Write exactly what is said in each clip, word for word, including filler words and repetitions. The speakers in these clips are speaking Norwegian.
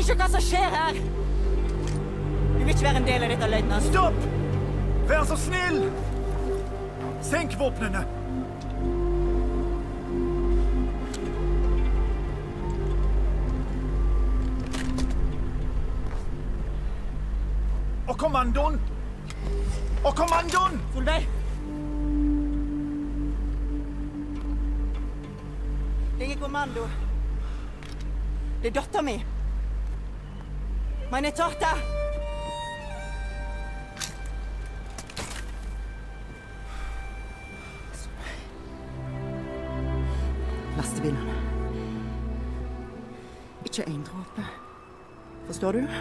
ikke hva som skjer her! Vi vil ikke være en del av dette, løytnant. Stopp! Vær så snill! Senk våpnene! Og kommandoen! Og kommandoen! Solveig! Det er ingen kommando. Det er datteren min. Meine Tochter! Lastebilene. Ikke en dråpe. Forstår du?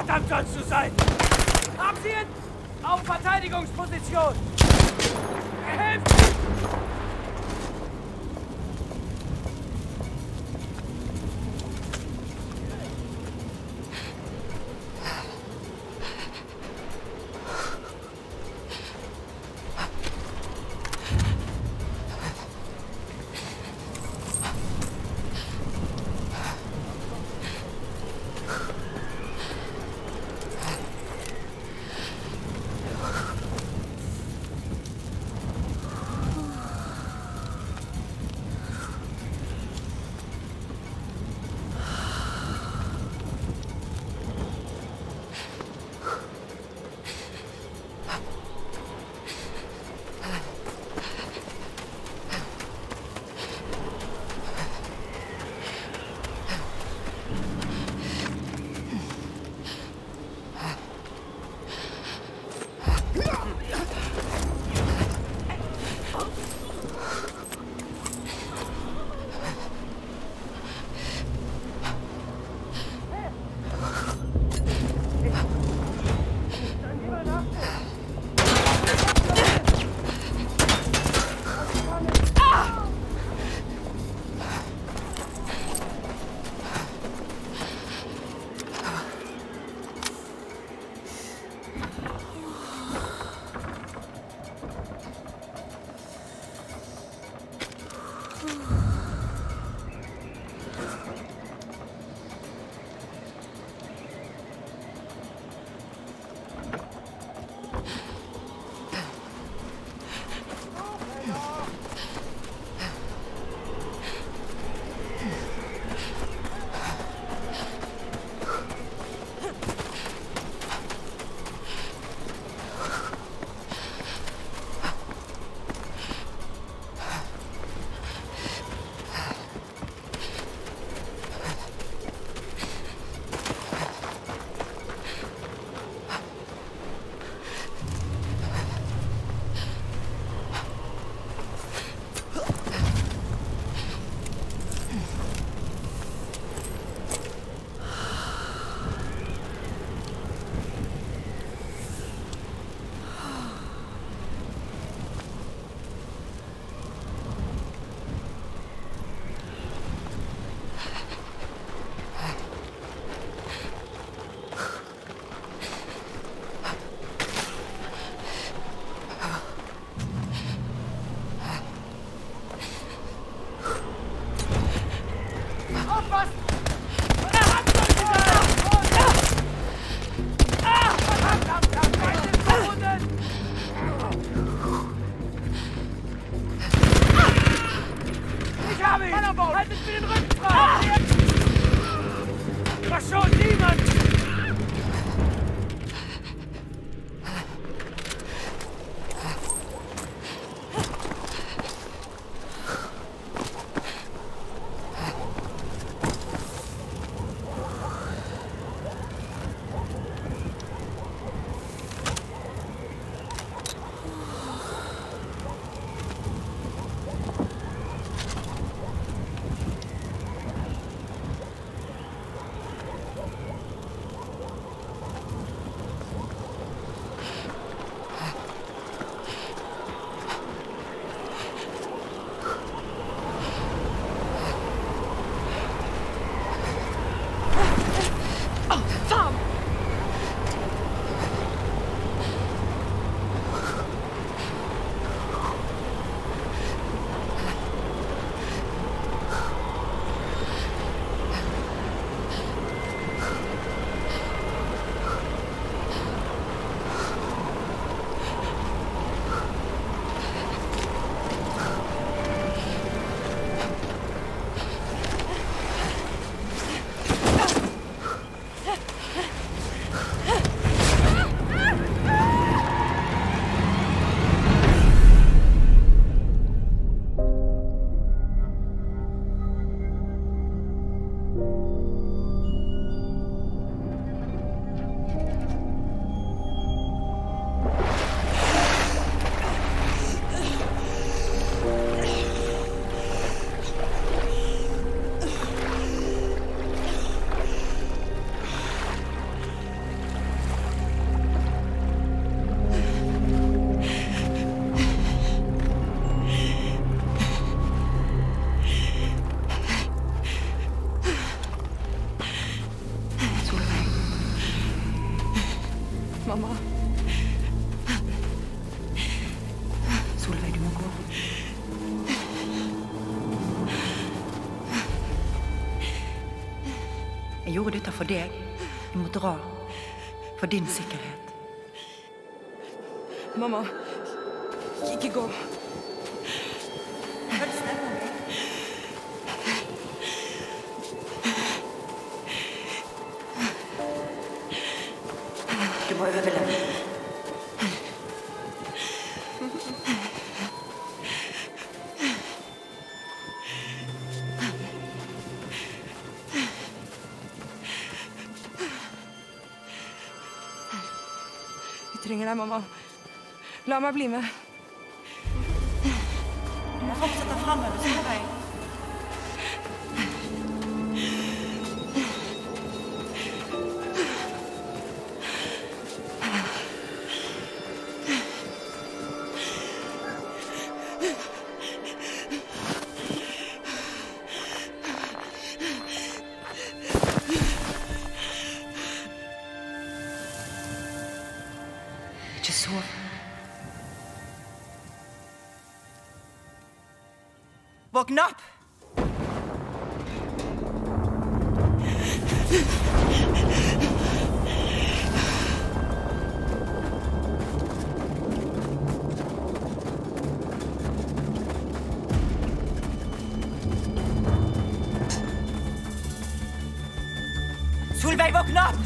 Verdammt sollst du sein! Abziehen! Auf Verteidigungsposition! Helft! mamma. Solveig, du må gå. Jeg gjorde dette for deg. Du må dra. For din sikkerhet. Mamma, ikke gå. Vær snill med meg. Du må overleve. Vi trenger deg, mamma. La meg bli med. Du må fortsette fremover, Solveig. Ikke sov. Våkn opp! Solveig, våkn opp!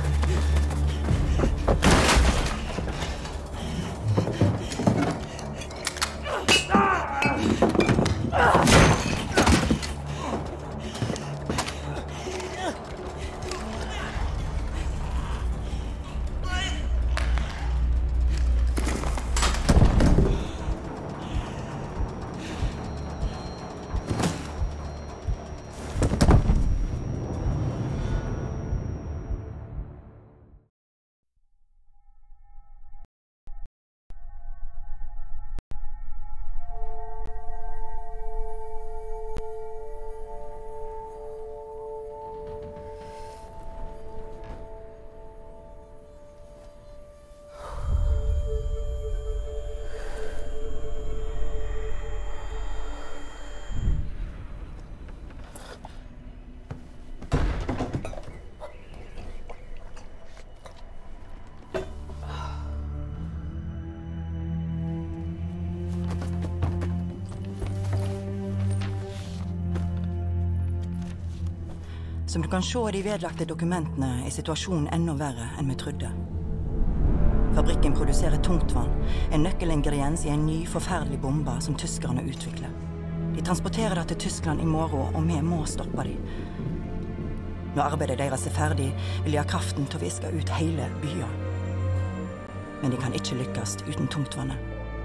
Som du kan se i de vedlagte dokumentene, er situasjonen enda verre enn vi trodde. Fabrikken produserer tungtvann, en nøkkelingrediens i en ny, forferdelig bombe som tyskerne utvikler. De transporterer det til Tyskland i morgen, og vi må stoppe dem. Når arbeidet deres er ferdig, vil de ha kraften til å viske ut hele byen. Men de kan ikke lykkes uten tungtvannet.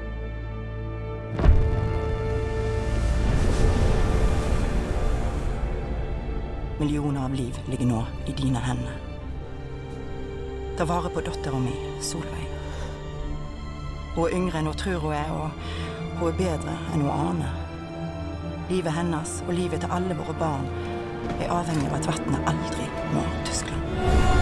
Millioner av liv ligger nå i dine hender. Ta vare på datteren min, Solveig. Hun er yngre enn hun tror hun er, og hun er bedre enn hun aner. Livet hennes og livet til alle våre barn er avhengig av at vannet aldri når Tyskland.